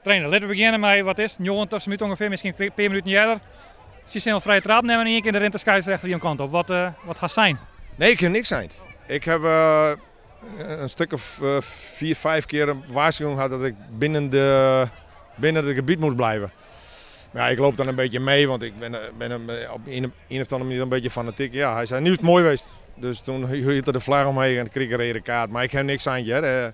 Trainer, laten we beginnen met wat is het? 90 minuten ongeveer, misschien een paar minuten eerder. Ze zijn al vrije trap nemen en één keer de renterscheidsrechter die een kant op. Wat gaat zijn? Nee, ik heb niks zijn. Ik heb een stuk of 4, 5 keer een waarschuwing gehad dat ik binnen het gebied moet blijven. Maar ja, ik loop dan een beetje mee, want ik ben hem op een of andere manier een beetje fanatiek. Ja, hij zei, nu is het mooi geweest. Dus toen hield er de vlag omheen en kreeg ik een rode kaart. Maar ik heb niks aan je.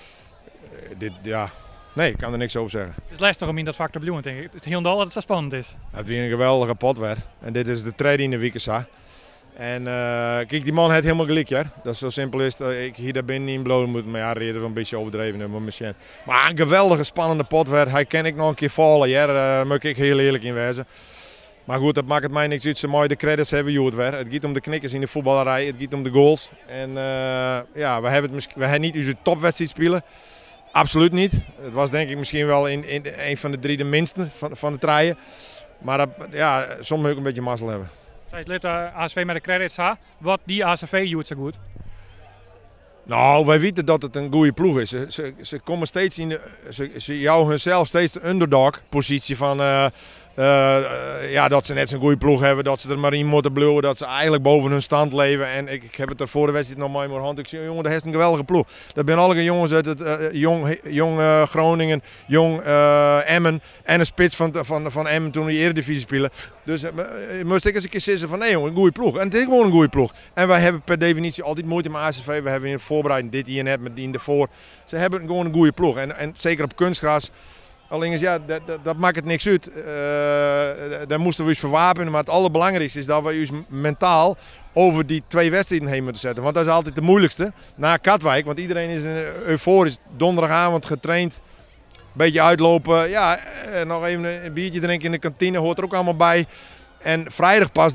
Nee, ik kan er niks over zeggen. Het is lastig om in dat vak te blijven, denk ik. Het heel dat het zo spannend is. Het was een geweldige pot weer. En dit is de tweede in de week. En kijk, die man heeft helemaal gelijk, ja. Dat is zo simpel is. Ik hier daar binnen niet blowen moet, maar ja, reden we een beetje overdreven. Maar een geweldige spannende pot weer. Hij kan ik nog een keer vallen, ja. Daar moet ik heel eerlijk in wezen. Maar goed, dat maakt het mij niks uit. Zo mooi de credits hebben we weer. Het gaat om de knikkers in de voetballerij, het gaat om de goals. En ja, we hebben niet onze topwedstrijd spelen. Absoluut niet. Het was denk ik misschien wel in een van de 3 de minste van de treien. Maar ja, soms moet ik een beetje mazzel hebben. Zij het ASV met de credits ha, wat die ASV doet zo goed. Nou, wij weten dat het een goede ploeg is. Ze komen steeds ze jouwen hunzelf steeds de underdog positie van ja, dat ze net zo'n goede ploeg hebben, dat ze er maar in moeten blijven, dat ze eigenlijk boven hun stand leven. En ik heb het er voor de wedstrijd nog maar in mijn hand. Ik zei, jongen, dat is een geweldige ploeg. Dat zijn alle jongens uit het jong Groningen, jong Emmen en een spits van Emmen toen die Eredivisie spelen. Dus moest ik eens een keer zeggen van nee jongen, een goede ploeg. En het is gewoon een goede ploeg. En wij hebben per definitie altijd moeite met ASV. We hebben in het voorbereiding dit hier net met die ervoor. Ze hebben gewoon een goede ploeg. En zeker op kunstgras. Alleen ja, dat maakt het niks uit. Daar moesten we ons verwapenen. Maar het allerbelangrijkste is dat we ons mentaal over die 2 wedstrijden heen moeten zetten. Want dat is altijd de moeilijkste. Na Katwijk, want iedereen is euforisch. Donderdagavond getraind. Een beetje uitlopen. Ja, nog even een biertje drinken in de kantine hoort er ook allemaal bij. En vrijdag pas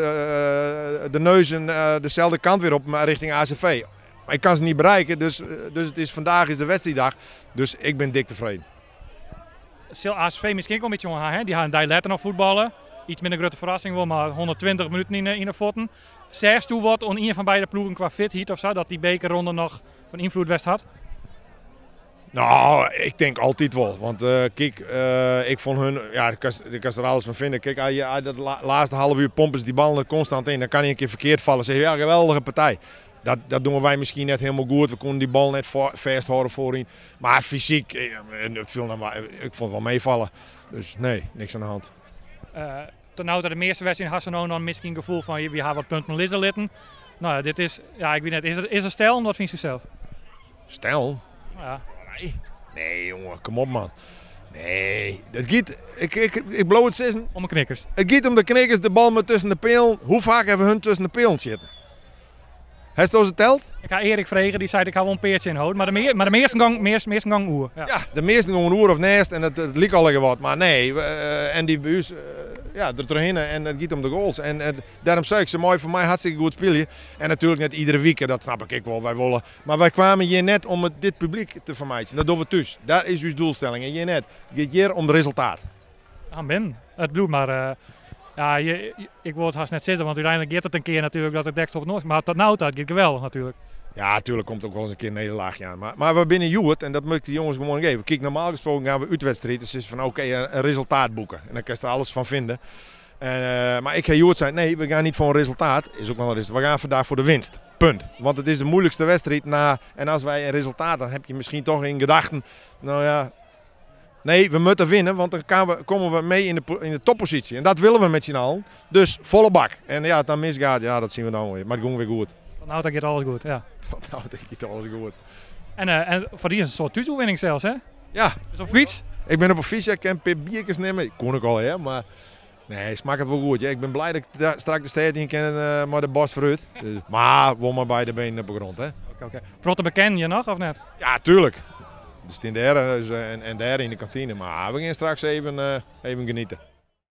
de neus dezelfde kant weer op richting ACV. Maar ik kan ze niet bereiken, dus vandaag is de wedstrijddag. Dus ik ben dik tevreden. Zal ASV misschien ook een beetje gaan, hè? Die gaan daar later nog voetballen. Iets minder grote verrassing wel, maar 120 minuten in de voeten. Zegt u wat on een van beide ploegen qua fitheid of zo, dat die bekerronde nog van invloed west had? Nou, ik denk altijd wel. Want kijk, ik vond hun, ja, ik kan er alles van vinden. Kijk, als je dat laatste half uur pompen ze die bal er constant in, dan kan hij een keer verkeerd vallen. Zeg je, ja, geweldige partij. Dat doen wij misschien net helemaal goed. We konden die bal net vasthouden voorin. Maar fysiek, ik vond het wel meevallen. Dus nee, niks aan de hand. Tot nou dat de meeste wedstrijden had ze nou misschien een gevoel van we hebben wat punten liggen litten. Nou, dit is, ja, ik weet net, is er stijl? Wat vind je zelf? Stijl? Ja. Nee jongen, kom op man. Nee, dat gaat, ik blow het zissen. Om de knikkers. Het gaat om de knikkers, de bal met tussen de peel. Hoe vaak hebben we hun tussen de peel zitten? Heeft het telt? Ik ga Erik vragen, die zei ik ga wel een peertje inhouden. Maar de meeste gang oer. Ja, de meeste gaan een oer of naast en het liep al wat. Maar nee, en die buis, ja, er doorheen en het gaat om de goals. En daarom zei ik ze mooi, voor mij hartstikke goed spelen. En natuurlijk net iedere week, dat snap ik wel, wij willen. Maar wij kwamen hier net om dit publiek te vermijden. Dat doen we thuis. Daar is uw doelstelling. En hier net, het gaat hier om het resultaat. Amen. Het bloed maar... Ja, ik wil het haast net zitten, want uiteindelijk gaat het een keer natuurlijk dat het dekst op nooit. Maar tot nou, dat gaat geweldig natuurlijk. Ja, natuurlijk komt ook wel eens een keer een nederlaagje aan. Maar we binnen Joert, en dat moet ik de jongens gewoon geven. Kijk, normaal gesproken gaan we uitwedstrijd. Dus het is van oké, een resultaat boeken. En dan kan je er alles van vinden. Maar ik ga Joert zeggen, nee, we gaan niet voor een resultaat. Is ook wel een resultaat. We gaan vandaag voor de winst. Punt. Want het is de moeilijkste wedstrijd na. En als wij een resultaat, dan heb je misschien toch in gedachten, nou ja... Nee, we moeten winnen, want dan komen we mee in de toppositie. En dat willen we met z'n allen. Dus volle bak. En ja, het dan misgaat, ja, dat zien we dan weer. Maar het gaat weer goed. Tot nou, dat gaat alles goed, ja. Tot nou, dat gaat alles goed. En voor die is een soort thuisoefening zelfs, hè? Ja. Dus op fiets? Ik ben op een fiets, ik kan een paar biertjes nemen. Ik kon ook al, hè, maar... Nee, smaakt het wel goed. Ja. Ik ben blij dat ik straks de stad in kan, maar de bos vooruit. Dus, maar wel maar beide benen op de grond, hè. Oké. Protte beken je nog, of net? Ja, tuurlijk. Dus in daar en daar in de kantine. Maar we gaan straks even genieten.